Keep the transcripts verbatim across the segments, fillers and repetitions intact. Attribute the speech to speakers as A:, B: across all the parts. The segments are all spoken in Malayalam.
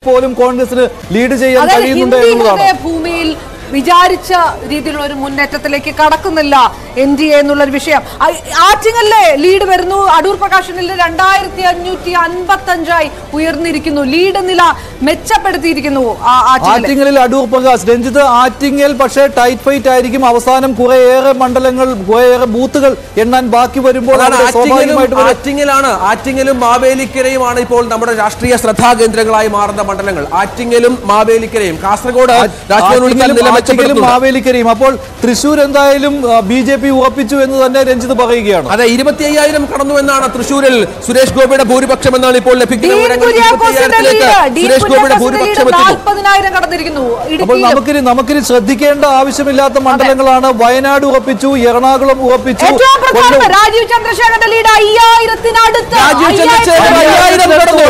A: പോലും കോൺഗ്രസിന് ലീഡ് ചെയ്യാൻ കഴിയുന്നുണ്ട് എന്നുള്ളതാണ്.
B: ഭൂമിയിൽ വിചാരിച്ച രീതിയിലുള്ള ഒരു മുന്നേറ്റത്തിലേക്ക് കടക്കുന്നില്ല എൻ ഡി എ എന്നുള്ളൊരു വിഷയം. ആറ്റിങ്ങലിലെ ലീഡ് വരുന്നു. അടൂർ പ്രകാശനിൽ രണ്ടായിരത്തി അഞ്ഞൂറ്റി അൻപത്തി അഞ്ചായി ഉയർന്നിരിക്കുന്നു. ലീഡ് നില മെച്ചപ്പെടുത്തിയിരിക്കുന്നു
A: ആറ്റിങ്ങലിൽ അടൂർ പ്രകാശ്. രഞ്ജിത്ത്, ആറ്റിങ്ങൽ പക്ഷേ ടൈറ്റ് ഫൈറ്റ് ആയിരിക്കും. അവസാനം കുറേയേറെ മണ്ഡലങ്ങൾ, കുറേയേറെ ബൂത്തുകൾ എണ്ണാൻ ബാക്കി വരുമ്പോൾ
C: ആറ്റിങ്ങലാണ് ആറ്റിങ്ങലും മാവേലിക്കരയുമാണ് ഇപ്പോൾ നമ്മുടെ രാഷ്ട്രീയ ശ്രദ്ധാകേന്ദ്രങ്ങളായി മാറുന്ന മണ്ഡലങ്ങൾ. ആറ്റിങ്ങലും മാവേലിക്കരയും. കാസർഗോഡ്
A: മാവേലിക്കരയും. അപ്പോൾ തൃശൂർ എന്തായാലും ബി ജെ പി ഉറപ്പിച്ചു എന്ന് തന്നെ രഞ്ജിത്ത് പറയുകയാണ്.
C: അതെ, ഇരുപത്തി അയ്യായിരം കടന്നു എന്നാണ് തൃശൂരിൽ സുരേഷ് ഗോപിയുടെ ഭൂരിപക്ഷം എന്നാണ് ഇപ്പോൾ ലഭിക്കുന്ന വിവരങ്ങൾ. സുരേഷ് ഗോപിയുടെ ഭൂരിപക്ഷം
A: അപ്പോൾ നമുക്കിനി നമുക്കിനി ശ്രദ്ധിക്കേണ്ട ആവശ്യമില്ലാത്ത മണ്ഡലങ്ങളാണ്. വയനാട് ഉറപ്പിച്ചു, എറണാകുളം ഉറപ്പിച്ചു.
B: രാജീവ് ചന്ദ്രശേഖരന്റെ ലീഡ് അയ്യായിരത്തിനടുത്ത്.
C: രാജീവ് ചന്ദ്രശേഖരൻ അയ്യായിരം കടന്നു.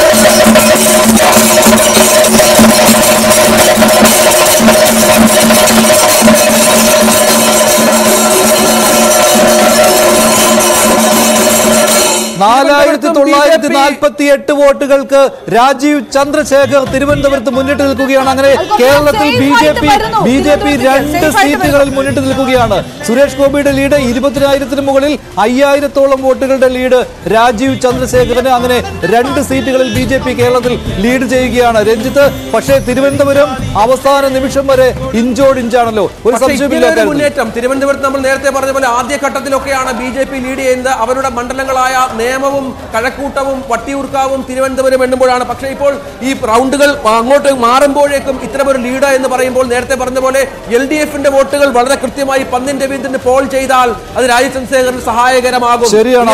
A: നാലായിരത്തി തൊള്ളായിരത്തി നാൽപ്പത്തി എട്ട് വോട്ടുകൾക്ക് രാജീവ് ചന്ദ്രശേഖർ തിരുവനന്തപുരത്ത് മുന്നിട്ട് നിൽക്കുകയാണ്. അങ്ങനെ കേരളത്തിൽ B J P B J P രണ്ട് സീറ്റുകളിൽ മുന്നിട്ട് നിൽക്കുകയാണ്. സുരേഷ് ഗോപിയുടെ ലീഡ് ഇരുപതിനായിരത്തിന് മുകളിൽ അയ്യായിരത്തോളം വോട്ടുകളുടെ ലീഡ് രാജീവ് ചന്ദ്രശേഖരന്. അങ്ങനെ രണ്ട് സീറ്റുകളിൽ ബി ജെ പി കേരളത്തിൽ ലീഡ് ചെയ്യുകയാണ്. രഞ്ജിത്ത്, പക്ഷേ തിരുവനന്തപുരം അവസാന നിമിഷം വരെ ഇഞ്ചോട് ഇഞ്ചാണല്ലോ. ഒരു സംശയമില്ല
C: മുന്നേറ്റം. തിരുവനന്തപുരത്ത് നമ്മൾ നേരത്തെ പറഞ്ഞ പോലെ ആദ്യഘട്ടത്തിലൊക്കെയാണ് ബി ജെ പി ലീഡ് ചെയ്യുന്നത്. അവരുടെ മണ്ഡലങ്ങളായ നേമവും കഴക്കൂട്ടവും വട്ടിയൂർക്കാവും തിരുവനന്തപുരം എണ്ണുമ്പോഴാണ്. പക്ഷേ ഇപ്പോൾ ഈ റൗണ്ടുകൾ അങ്ങോട്ട് മാറുമ്പോഴേക്കും ഇത്തരമൊരു ലീഡ് എന്ന് പറയുമ്പോൾ നേരത്തെ പറഞ്ഞ പോലെ എൽ ഡി എഫിന്റെ വോട്ടുകൾ വളരെ കൃത്യമായി പന്നിൻ രവീന്ദ്രന് പോൾ ചെയ്താൽ അത് രാജീവ് ചന്ദ്രശേഖരന് സഹായകരമാകും.
A: ശരിയാണ്.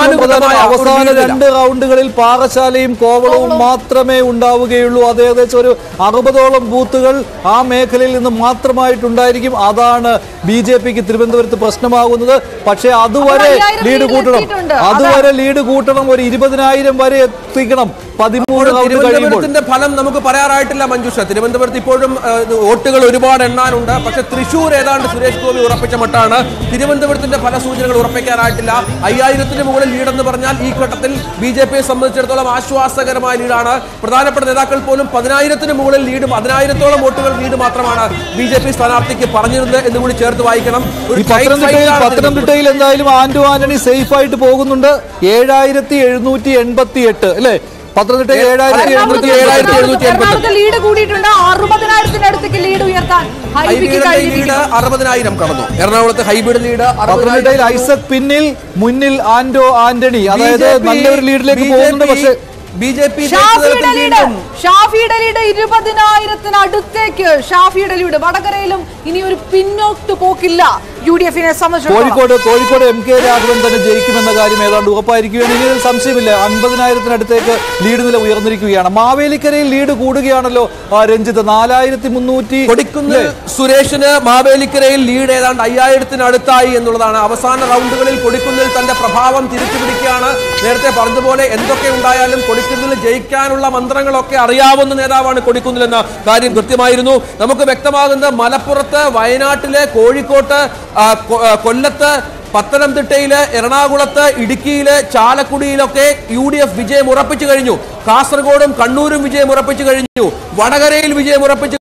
A: അവസാന രണ്ട് റൗണ്ടുകളിൽ പാറശാലയും കോവളവും മാത്രമേ ഉണ്ടാവുകയുള്ളൂ. അത് ഏകദേശം ഒരു അറുപതോളം ബൂത്തുകൾ ആ മേഖലയിൽ നിന്ന് മാത്രമായിട്ടുണ്ടായിരിക്കും. അതാണ് ബി ജെ പിക്ക് തിരുവനന്തപുരത്ത് പ്രശ്നമാകുന്നത്. പക്ഷേ അതുവരെ ലീഡ് കൂട്ടണം അതുവരെ ലീഡ് കൂട്ടണം ഒരു ഇരുപതിനായിരം വരെ എത്തിക്കണം. പതിമൂന്ന്
C: തിരുവനന്തപുരത്തിന്റെ ഫലം നമുക്ക് പറയാറായിട്ടില്ല മഞ്ജുഷ. തിരുവനന്തപുരത്ത് ഇപ്പോഴും വോട്ടുകൾ ഒരുപാട് എണ്ണാനുണ്ട്. പക്ഷെ തൃശൂർ ഏതാണ്ട് സുരേഷ് ഗോപി ഉറപ്പിച്ച മട്ടാണ്. തിരുവനന്തപുരത്തിന്റെ ഫലസൂചനകൾ ഉറപ്പിക്കാനായിട്ടില്ല. അയ്യായിരത്തിന് മുകളിൽ ലീഡെന്ന് പറഞ്ഞാൽ ഈ ഘട്ടത്തിൽ ബി ജെ പിയെ സംബന്ധിച്ചിടത്തോളം ആശ്വാസകരമായ ലീഡാണ്. പ്രധാനപ്പെട്ട നേതാക്കൾ പോലും പതിനായിരത്തിന് മുകളിൽ ലീഡ് പതിനായിരത്തോളം വോട്ടുകൾ ലീഡ് മാത്രമാണ് ബി ജെ പി സ്ഥാനാർത്ഥിക്ക് പറഞ്ഞിരുന്നത് എന്ന് കൂടി ചേർത്ത് വായിക്കണം.
A: പത്തനംതിട്ടയിൽ എന്തായാലും ആന്റോ ആന്റണി സേഫ് ആയിട്ട് പോകുന്നുണ്ട്. ഏഴായിരത്തി എഴുന്നൂറ്റി എൺപത്തി എട്ട് അല്ലെ പത്തനംതിട്ട ഏഴായിരത്തി എഴുന്നൂറ്റി ഏഴായിരത്തി എഴുന്നൂറ്റി എൺപത്തി
B: ലീഡ് കൂടിയിട്ടുണ്ട്. അറുപതിനായിരത്തിനടുത്തേക്ക് ലീഡ് ഉയർത്താൻ
C: അറുപതിനായിരം കടന്നു. എറണാകുളത്ത് ഹൈബ്രിഡ് ലീഡ്.
A: പത്തനംതിട്ടയിൽ ഐസക് പിന്നിൽ, മുന്നിൽ ആന്റോ ആന്റണി. അതായത് നല്ലൊരു ലീഡിലേക്ക് പോകുന്നുണ്ട്. പക്ഷേ
C: ബി ജെ പി
B: ഷാഫിയുടെ ലീഡ് ഇരുപതിനായിരത്തിനടുത്തേക്ക്. ഷാഫിയുടെ ലീഡ്. വടകരയിലും ഇനി ഒരു പിന്നോട്ട് പോക്കില്ല യു ഡി എഫിനെ സംബന്ധിച്ച്.
A: കോഴിക്കോട് കോഴിക്കോട് എം കെ രാഘവൻ തന്നെ ജയിക്കുമെന്ന കാര്യം ഏതാണ്ട് ഉറപ്പായിരിക്കുകയാണ്. ഇനി സംശയമില്ല. അൻപതിനായിരത്തിനടുത്തേക്ക് ലീഡ് നില ഉയർന്നിരിക്കുകയാണ്. മാവേലിക്കരയിൽ ലീഡ് കൂടുകയാണല്ലോ രഞ്ജിത്ത്. നാലായിരത്തി മുന്നൂറ്റി
C: കൊടിക്കുന്നിൽ സുരേഷിന് മാവേലിക്കരയിൽ ലീഡ് ഏതാണ്ട് അയ്യായിരത്തിനടുത്തായി എന്നുള്ളതാണ്. അവസാന റൗണ്ടുകളിൽ കൊടിക്കുന്നിൽ തന്റെ പ്രഭാവം തിരിച്ചുപിടിക്കുകയാണ്. നേരത്തെ പറഞ്ഞതുപോലെ എന്തൊക്കെ ഉണ്ടായാലും കൊടിക്കുന്നിൽ ജയിക്കാനുള്ള മന്ത്രങ്ങളൊക്കെ അറിയാവുന്ന നേതാവാണ് കൊടിക്കുന്നിൽ എന്ന കാര്യം കൃത്യമായിരുന്നു. നമുക്ക് വ്യക്തമാകുന്ന മലപ്പുറത്ത്, വയനാട്ടിലെ, കോഴിക്കോട്ട്, കൊല്ലത്ത്, പത്തനംതിട്ടയില്, എറണാകുളത്ത്, ഇടുക്കിയില്, ചാലക്കുടിയിലൊക്കെ യു ഡി എഫ് വിജയം ഉറപ്പിച്ചു കഴിഞ്ഞു. കാസർഗോഡും കണ്ണൂരും വിജയം ഉറപ്പിച്ചു കഴിഞ്ഞു. വടകരയിൽ വിജയം ഉറപ്പിച്ചു